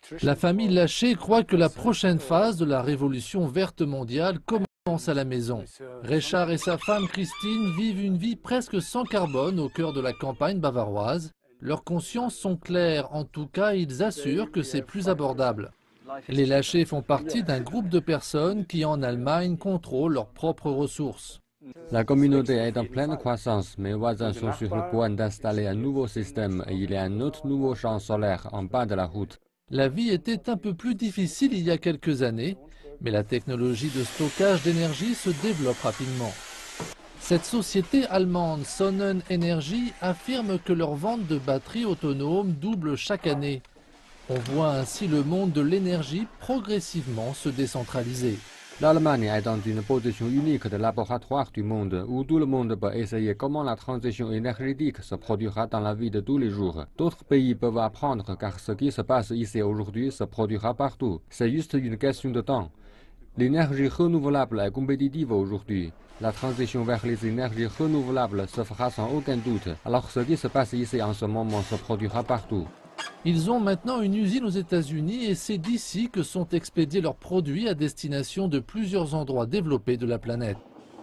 La famille Lachey croit que la prochaine phase de la révolution verte mondiale commence à la maison. Richard et sa femme Christine vivent une vie presque sans carbone au cœur de la campagne bavaroise. Leurs consciences sont claires, en tout cas ils assurent que c'est plus abordable. Les Lachey font partie d'un groupe de personnes qui en Allemagne contrôlent leurs propres ressources. La communauté est en pleine croissance. Mes voisins sont sur le point d'installer un nouveau système et il y a un autre nouveau champ solaire en bas de la route. La vie était un peu plus difficile il y a quelques années, mais la technologie de stockage d'énergie se développe rapidement. Cette société allemande Sonnenenergie affirme que leur vente de batteries autonomes double chaque année. On voit ainsi le monde de l'énergie progressivement se décentraliser. L'Allemagne est dans une position unique de laboratoire du monde où tout le monde peut essayer comment la transition énergétique se produira dans la vie de tous les jours. D'autres pays peuvent apprendre car ce qui se passe ici aujourd'hui se produira partout. C'est juste une question de temps. L'énergie renouvelable est compétitive aujourd'hui. La transition vers les énergies renouvelables se fera sans aucun doute. Alors ce qui se passe ici en ce moment se produira partout. Ils ont maintenant une usine aux États-Unis et c'est d'ici que sont expédiés leurs produits à destination de plusieurs endroits développés de la planète.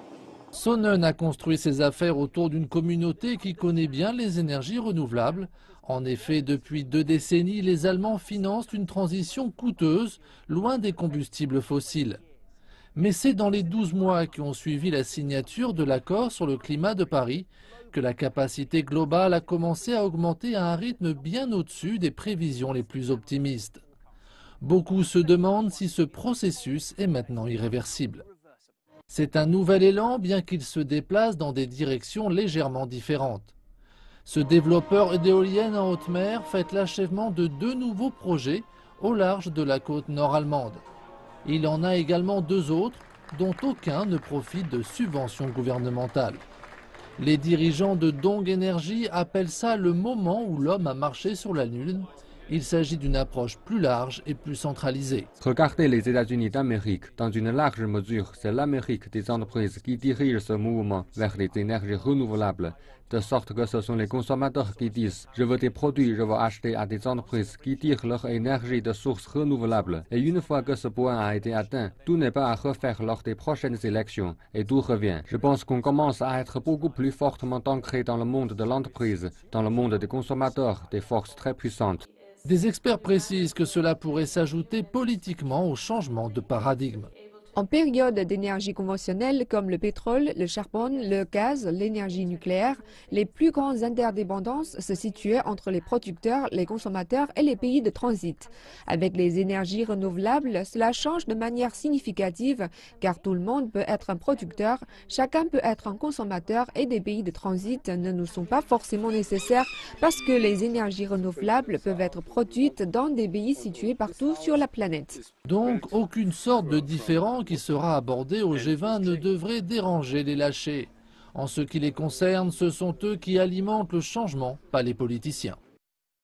Sonnen a construit ses affaires autour d'une communauté qui connaît bien les énergies renouvelables. En effet, depuis 2 décennies, les Allemands financent une transition coûteuse, loin des combustibles fossiles. Mais c'est dans les 12 mois qui ont suivi la signature de l'accord sur le climat de Paris que la capacité globale a commencé à augmenter à un rythme bien au-dessus des prévisions les plus optimistes. Beaucoup se demandent si ce processus est maintenant irréversible. C'est un nouvel élan, bien qu'il se déplace dans des directions légèrement différentes. Ce développeur d'éoliennes en haute mer fête l'achèvement de 2 nouveaux projets au large de la côte nord-allemande. Il en a également 2 autres, dont aucun ne profite de subventions gouvernementales. Les dirigeants de Dong Energy appellent ça le moment où l'homme a marché sur la Lune. Il s'agit d'une approche plus large et plus centralisée. Regardez les États-Unis d'Amérique. Dans une large mesure, c'est l'Amérique des entreprises qui dirige ce mouvement vers les énergies renouvelables, de sorte que ce sont les consommateurs qui disent « Je veux des produits, je veux acheter à des entreprises qui tirent leur énergie de sources renouvelables ». Et une fois que ce point a été atteint, tout n'est pas à refaire lors des prochaines élections et tout revient. Je pense qu'on commence à être beaucoup plus fortement ancré dans le monde de l'entreprise, dans le monde des consommateurs, des forces très puissantes. Des experts précisent que cela pourrait s'ajouter politiquement au changement de paradigme. En période d'énergie conventionnelle comme le pétrole, le charbon, le gaz, l'énergie nucléaire, les plus grandes interdépendances se situaient entre les producteurs, les consommateurs et les pays de transit. Avec les énergies renouvelables, cela change de manière significative car tout le monde peut être un producteur, chacun peut être un consommateur et des pays de transit ne nous sont pas forcément nécessaires parce que les énergies renouvelables peuvent être produites dans des pays situés partout sur la planète. Donc, aucune sorte de différend qui sera abordé au G20 ne devrait déranger les Lachey. En ce qui les concerne, ce sont eux qui alimentent le changement, pas les politiciens.